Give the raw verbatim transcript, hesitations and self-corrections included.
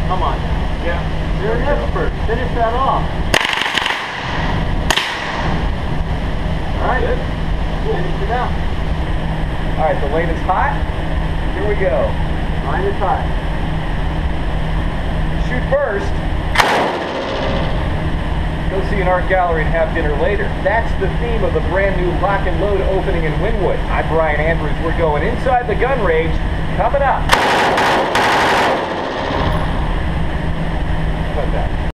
Come on. Yeah. You're an expert. Finish that off. Alright. Finish it out. Alright, the lane is hot. Here we go. Line is hot. Shoot first. Go see an art gallery and have dinner later. That's the theme of the brand new Lock and Load opening in Wynwood. I'm Brian Andrews. We're going inside the gun range. Coming up. Put that.